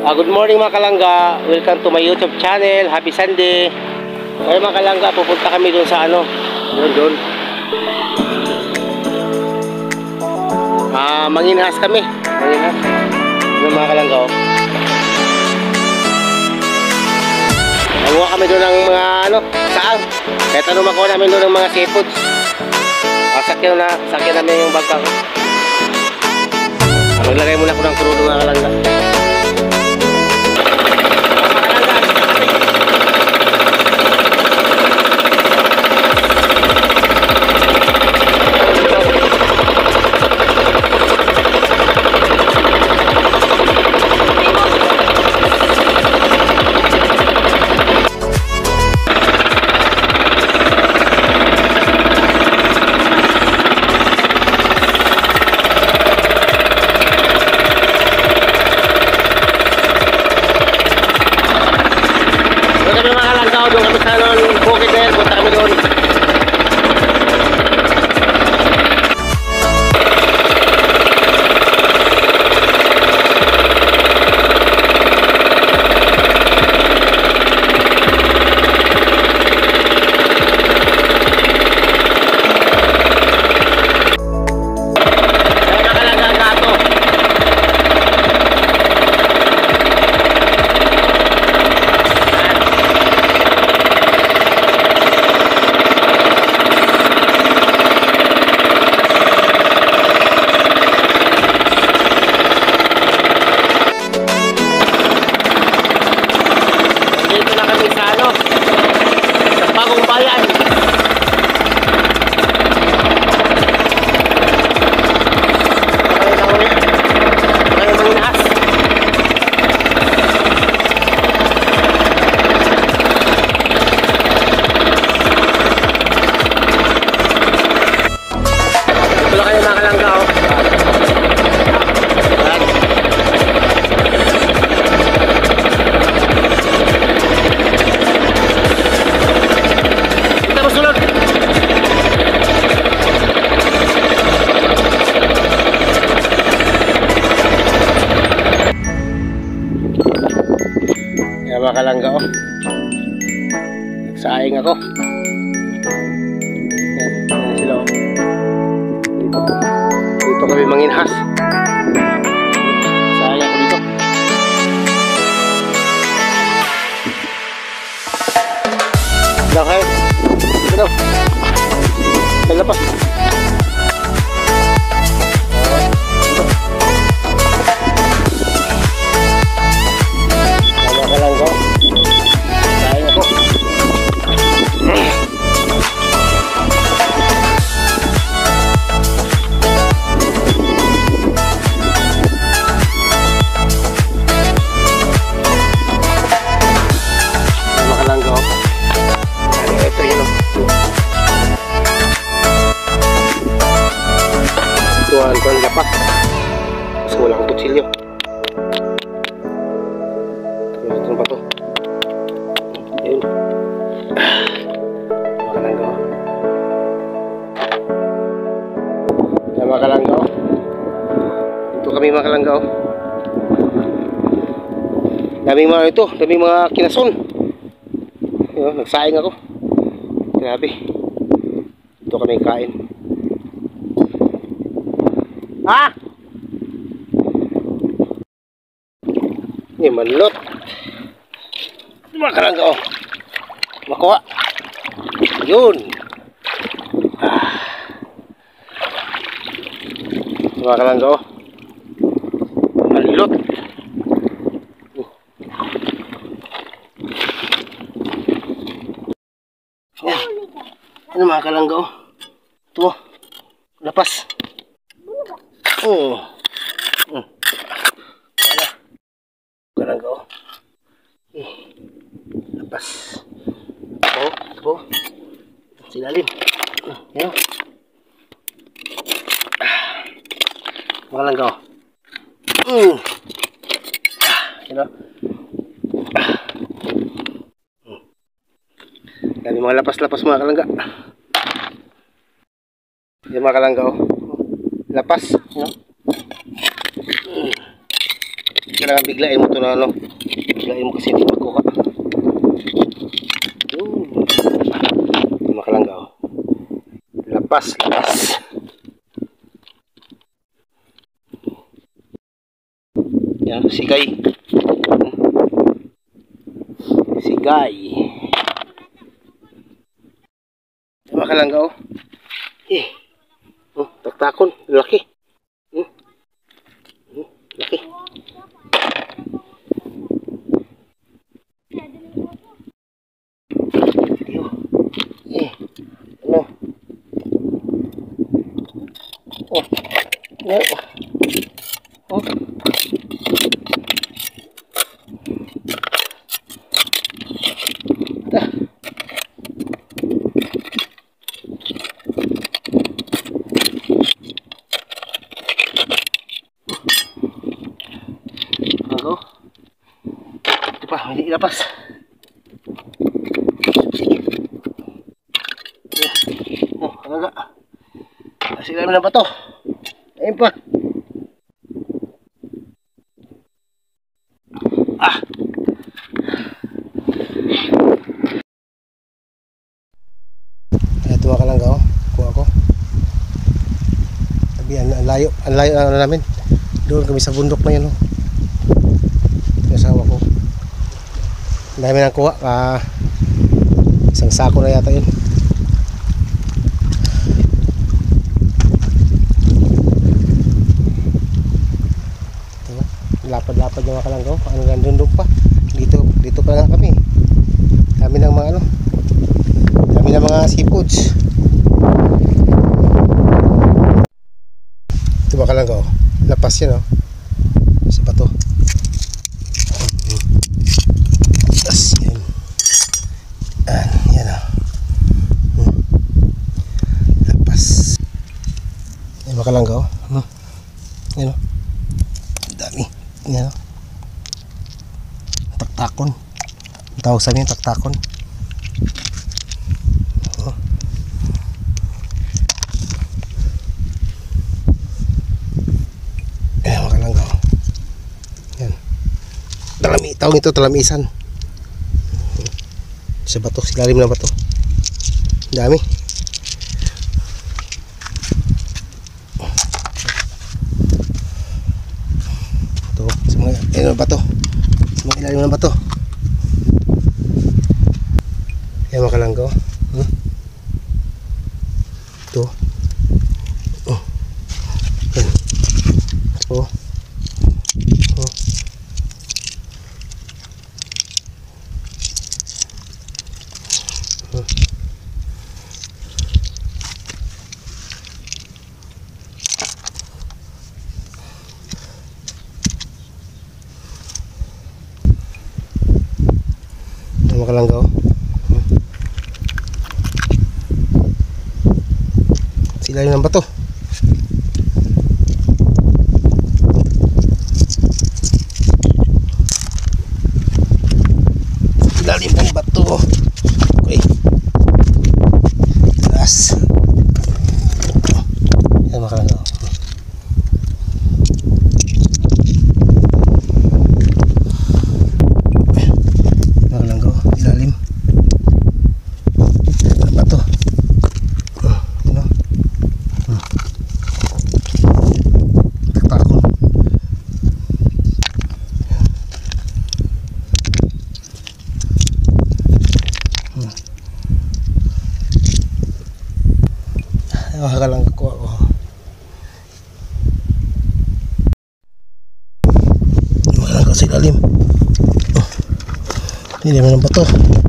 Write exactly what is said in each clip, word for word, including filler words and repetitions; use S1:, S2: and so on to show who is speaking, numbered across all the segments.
S1: Uh, good morning mga kalangga, welcome to my YouTube channel. Happy Sunday. Ngayon mga kalangga, pupunta kami doon sa ano, doon doon ah, manginhas kami. Manginhas doon mga kalangga, oh. Nanguha kami doon ng mga ano, saang. Kaya tanong makuha namin doon ng mga seafoods. ah, Sakyan na, sakyan namin yung bangka ko. Maglagay muna ako ng crudo mga kalangga. Doon kami sa nun, bukid na yan, punta kami doon. Mga kalangga, oh. Nagsaing ako. Yan, yan sila, oh. Dito, dito kami manginhas. Sayang ako dito. Daw kayo. Dito daw. Dala pa. Tuhan ko ang lapas. Mas wala akong kutsilyo. Ito ba ito? Yun. Mga kalangga, oh. Yan mga kalangga, oh. Ito kami mga kalangga, oh. Daming mga ito, daming mga kinason. Yun, nagsaing ako. Grabe. Ito kami kain. Ah! Ini manlot. Mga kalangga, oh. Makuha. Yun. Ah. Mga kalangga, oh. Manlot. Oh. Ano mga kalangga, oh. Ito, oh. Lapas. Oh. Hmm. Wala. Kalangga, oh. Eh. Lapas. Oh, ito po. Silalim. Yan. Mga kalangga, oh. Hmm. Yan, oh. Dami mga lapas-lapas mga kalangga. Yan mga kalangga, oh. Lapas, no? kailangan biglain mo ito na ano. Biglain mo kasi hindi makuha. Yun. Ito makalangga oh. Lapas, lapas. Yan, sigay. Sigay. Ito makalangga oh. Eh. Oh, taktakon, laki. Hmm. Hmm, laki. Eh, ano? Oh, oh, oh. Ah. Ako. Ito pa, hindi ilapas. Oh, alaga. Kasi namin na ba to? Ayun pa. Ah. Ito ka lang ka oh. Kuha ko. Sabi, ang layo, ang layo ano namin. Doon kami sa bundok na yun oh. Kasawa ko. Ang dami nang kuha. Ah, isang sako na yata yun. Lapad-lapad yung mga kalanggaw. Ano nandun pa. Dito, dito pa lang kami. Dami ng mga ano. Dami ng mga seafoods. Ito ba kalanggaw? Lapas yun oh. Sa bato. Tapos yan. Yan, yan oh. Hmm. Lapas. Yan ba kalanggaw? Hmm. Yan oh. Dami. Yan o. Taktakon. Ang tawag sa amin, taktakon. Oh. Ayan, makalangga o. Yan. Talami, tawag ito, talamisan. Sa bato, silalim na bato. Dami. Ayun ba to? Mga ilalim na ba to? Ayan makalanggaw. Hmm? Ito. Oh. Ayan. Ito. Oh. Oh. Makalanggaw. Hmm. Sila yun ang bato. Ilalim ng bato. Okay. Taas. Yan makalanggaw. Ilalim. Ano ba to? Uh, ano? Hmm. Taktakon. Hmm. Ay, makakalang kuha ko. Makalang ka sa ilalim. Oh. Hindi naman ang bato.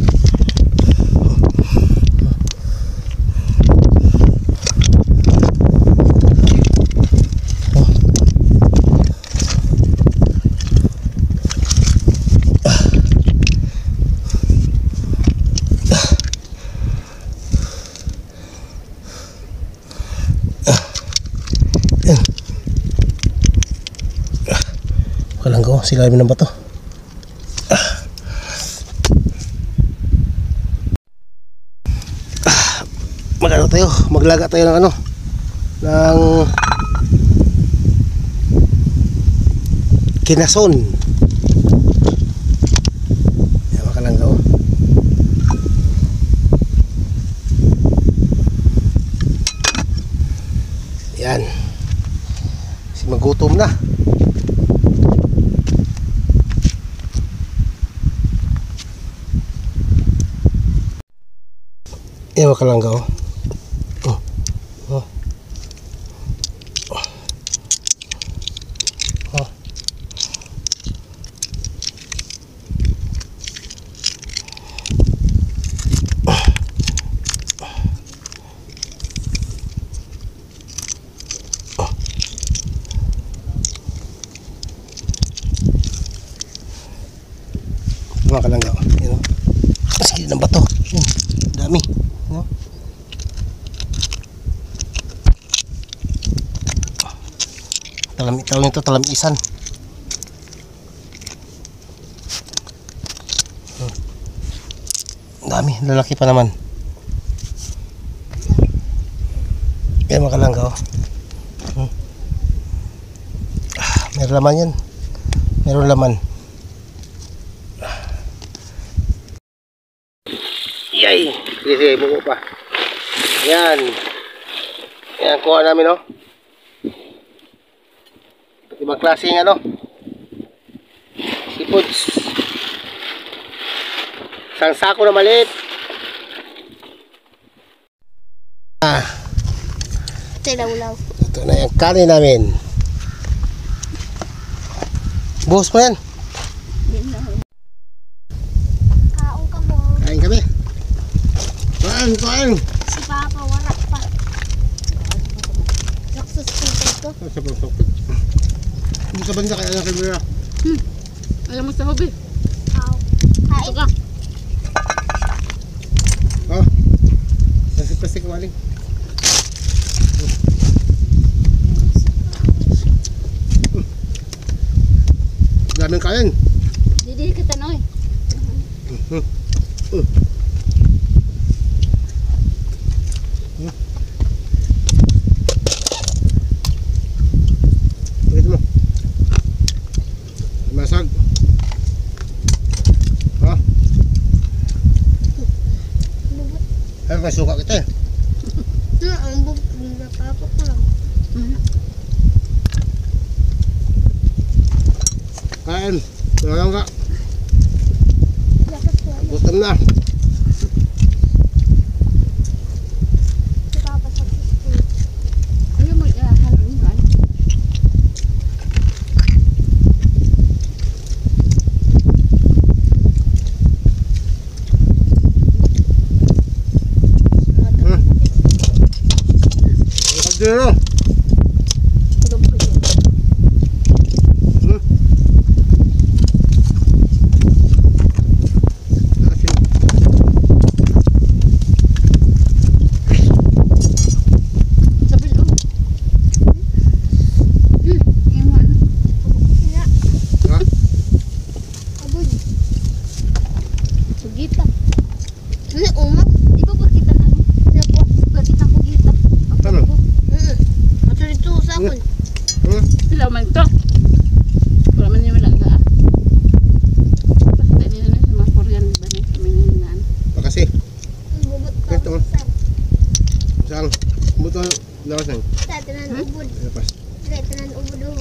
S1: Kalanggaw, silalim ng bato. Ah. Ah. Mag-ano tayo, maglaga tayo ng ano, ng kinason. gutom na. Ewan ka lang gaw. Oh. Oh. Oh. Ewan ka lang gaw. Yan o. Maski ng bato. Yan. Dami. No? Talam itaw nito, talamisan. Hmm. Dami, lalaki pa naman. Yan mga kalangga, oh. Hmm. Ah, meron laman yan. Meron laman. Yay! Sige, sige, buko pa. Yan. Yan, kuha namin, oh. Ibang klaseng, ano, seafoods. Isang sako na maliit. Ah.
S2: Tilawlaw.
S1: Ito na yung kanin namin. Buhos mo yan.
S2: Kaong ka mo.
S1: Kain kami. Kain, kain.
S2: Si Papa, warak pa. Laksus ko.
S1: Sa pagpapit. Hindi sa banda kaya na kamera.
S3: Hmm. Alam mo sa hobi.
S2: Kaong. Kain.
S3: Ito ka.
S1: Oh. Plastic-plastic waling. Daming kain.
S3: Didi kita noy.
S1: Hmm. Uh. Hmm. Begitu mo. Masak. Ha? Ay, kasuka kita eh.
S2: Ang bubog na Papa ko lang.
S1: Kain. Wala ka.
S2: Lakas ko.
S1: Gutom na.
S2: Si Papa sa ko.
S3: Ano mo ya halon mo.
S1: Hmm. Kaldero. Hmm. Asin.
S3: Sabi oh. Hmm. Yung ano.
S2: Sina.
S1: Ha?
S2: Abod.
S3: Sugita.
S2: Ano umak?
S3: Di ba bakit ano?
S2: Nakuha.
S3: Bakit ang sugita?
S1: Ano?
S2: Hmm. Ato dito sa akon.
S1: Hmm?
S3: Sila man to. Wala man yung malaga. Basta nila na sa mga Korean ba na kami ninaan.
S1: Makasih.
S2: Ang bubog ko.
S1: Ito. Saan? Buto lawas na.
S2: Sa tanan ubod.
S1: Lepas.
S2: Sa tanan ubod oh.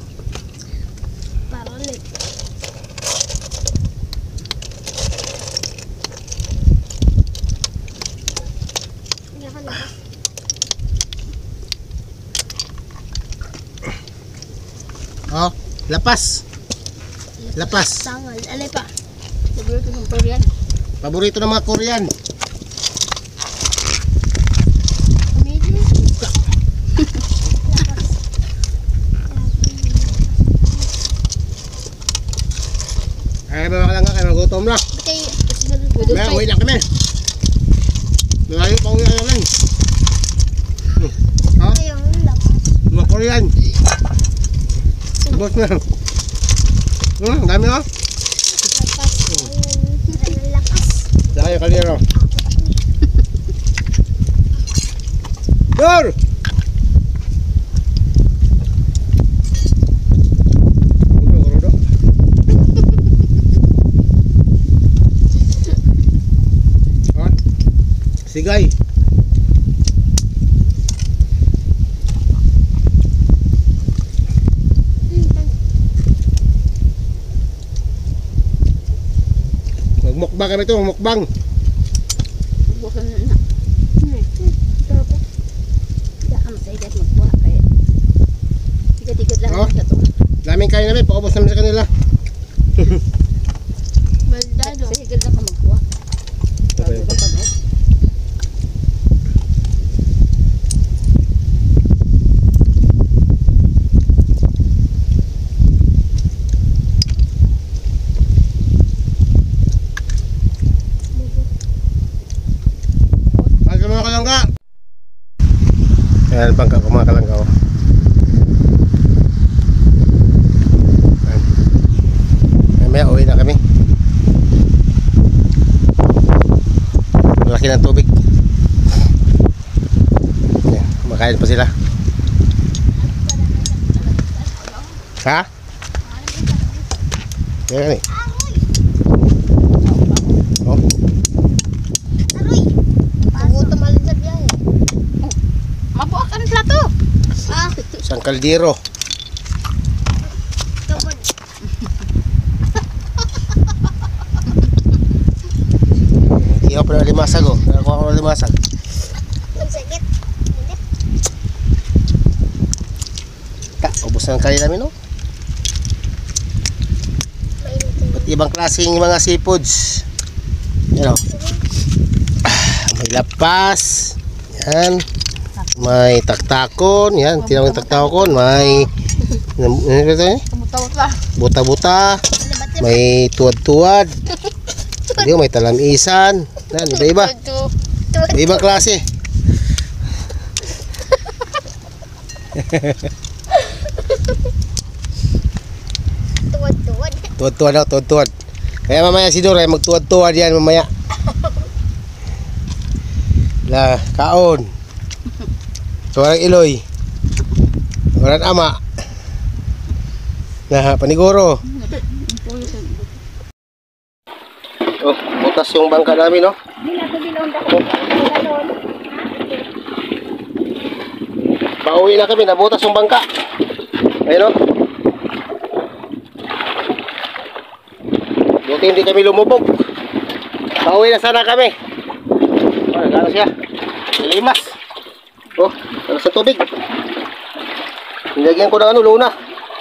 S2: Para ulit. Hindi ako lakas.
S1: Oh, lapas. Lapas.
S2: Sangal. Alay pa.
S3: Sabi ko ng Korean.
S1: Paborito ng mga Korean.
S2: Medyo. Lakas.
S1: Ay, mga kalangga, kaya magutom na.
S2: Bakay. Sinag
S1: May uwi na kami. Malayo pa uwi na namin. Hmm. Ha?
S2: Ayong lakas.
S1: Mga Korean. Bos na. Hmm, dami oh.
S2: Lakas. Ayun. Lakas.
S1: Dahil kaliro. Dur! Ha? Sigay. Mukbang kami to, mukbang.
S3: Bukan na.
S2: Tapos,
S3: Tidak am sa ikat magbuha kaya. Tiga-tiga lang
S1: Oh.
S3: sa to.
S1: Daming kain namin, paubos namin sa kanila.
S2: baldado.
S3: Sa higil lang ka magbuha. Bago ka pag-off.
S1: Ay, ka mga kalangga. Ayan, bangka ko mga kalangga. Oh. Ayan. Ayan, maya, uwi na kami. Malaki ng tubig. Ayan, makain pa sila. Ha? Ayan, eh. Oh.
S2: Aroy! Pagutom alin sa biyahe.
S3: Mabuha ka ng plato.
S2: Ah,
S1: Isang kaldero.
S2: kapag
S1: Hindi ako pala limasag oh. Nakakuha ko ng limasag.
S2: nagsakit. Hindi.
S1: Ta, ubos na ang kain namin no?
S2: Mainit yung
S1: Ba't ibang klaseng mga seafoods. Yan o. May lapas. Yan. May taktakon. Yan. Tinawag yung taktakon. May ano ba ito eh?
S3: Tumutawag ka.
S1: Buta-buta.
S2: Labat-labat.
S1: May tuwad-tuwad. Hindi may talamisan. Yan. Iba-iba.
S2: Tuwad- tuwad-
S1: Iba-ibang klase.
S2: Tuwad-tuwad.
S1: Tuwad-tuwad daw. Tuwad-tuwad. Kaya mamaya si Dora magtuwad-tuwad yan mamaya. La, kaon. Tuwarang iloy. Tuwarang ama. Na, paniguro. Oh, butas yung bangka namin, no? Oh. Pauwi na kami, nabutas yung bangka. Ayun, no? Buti hindi kami lumubog. Pauwi na sana kami. Oh, nagano siya? Limas. Oh, ano sa tubig? Nilagyan ko ng ano, luna.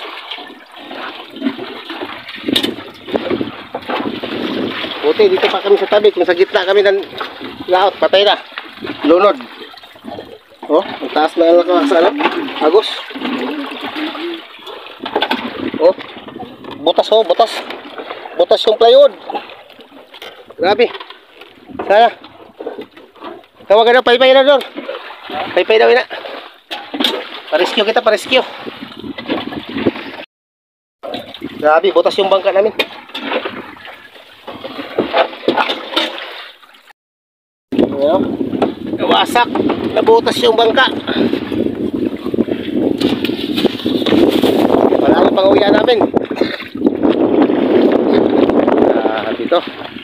S1: Buti, dito pa kami sa tabi. Kung sa gitna kami ng laot, patay na. Lunod. Oh, ang taas na lang sa alam. Agos. Oh, butas oh, butas. Butas yung plywood. Grabe. Sana. Tawagan na, paypay na doon. Paypay daw ina. Parescue kita, parescue. Grabe, butas yung bangka namin. Ayan. Nawasak. Nabutas yung bangka. Wala na pang uwian namin. Ah, dito.